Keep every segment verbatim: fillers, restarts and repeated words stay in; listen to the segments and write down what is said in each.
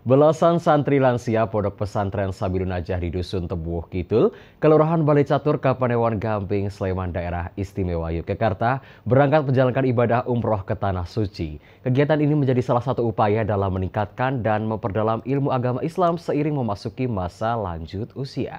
Belasan santri lansia Pondok Pesantren Sabilun Najah di Dusun Tebuh Kidul, Kelurahan Balai Catur, Kapanewon Gamping, Sleman, Daerah Istimewa Yogyakarta, berangkat menjalankan ibadah umroh ke Tanah Suci. Kegiatan ini menjadi salah satu upaya dalam meningkatkan dan memperdalam ilmu agama Islam seiring memasuki masa lanjut usia.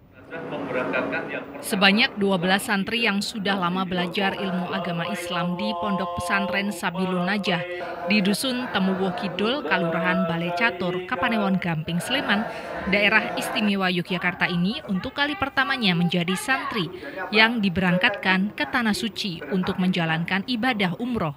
Sebanyak dua belas santri yang sudah lama belajar ilmu agama Islam di Pondok Pesantren Sabilun Najah di Dusun Temuwuh Kidul, Kelurahan Balai Catur, Kapanewon Gamping, Sleman, Daerah Istimewa Yogyakarta ini untuk kali pertamanya menjadi santri yang diberangkatkan ke Tanah Suci untuk menjalankan ibadah umroh.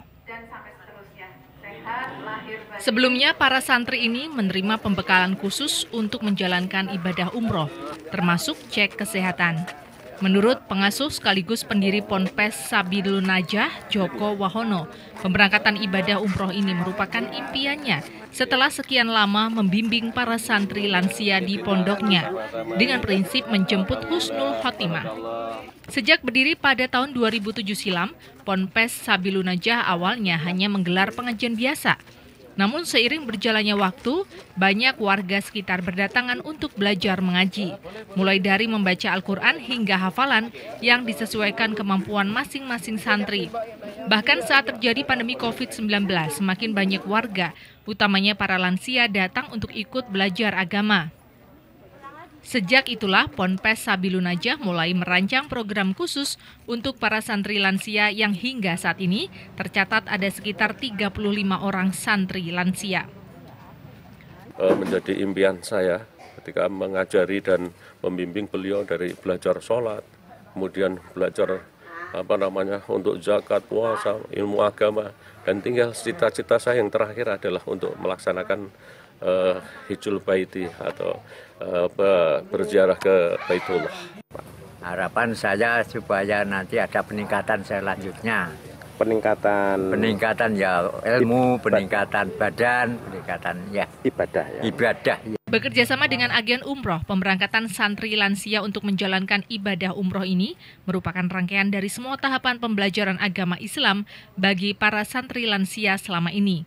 Sebelumnya, para santri ini menerima pembekalan khusus untuk menjalankan ibadah umroh, termasuk cek kesehatan. Menurut pengasuh sekaligus pendiri Ponpes Sabilun Najah, Joko Wahono, pemberangkatan ibadah umroh ini merupakan impiannya setelah sekian lama membimbing para santri lansia di pondoknya dengan prinsip menjemput husnul khotimah. Sejak berdiri pada tahun dua ribu tujuh silam, Ponpes Sabilun Najah awalnya hanya menggelar pengajian biasa. Namun seiring berjalannya waktu, banyak warga sekitar berdatangan untuk belajar mengaji, mulai dari membaca Al-Quran hingga hafalan yang disesuaikan kemampuan masing-masing santri. Bahkan saat terjadi pandemi covid sembilan belas, semakin banyak warga, utamanya para lansia, datang untuk ikut belajar agama. Sejak itulah Ponpes Sabilun Najah mulai merancang program khusus untuk para santri lansia yang hingga saat ini tercatat ada sekitar tiga puluh lima orang santri lansia. Menjadi impian saya ketika mengajari dan membimbing beliau dari belajar sholat, kemudian belajar apa namanya untuk zakat, puasa, ilmu agama, dan tinggal cita-cita saya yang terakhir adalah untuk melaksanakan uh, hijul baiti atau uh, berziarah ke Baitullah. Harapan saya supaya nanti ada peningkatan selanjutnya. Peningkatan peningkatan ya ilmu, peningkatan badan, peningkatan ya ibadah ya. Ibadah. Ya. Bekerja sama dengan agen umroh, pemberangkatan santri lansia untuk menjalankan ibadah umroh ini merupakan rangkaian dari semua tahapan pembelajaran agama Islam bagi para santri lansia selama ini.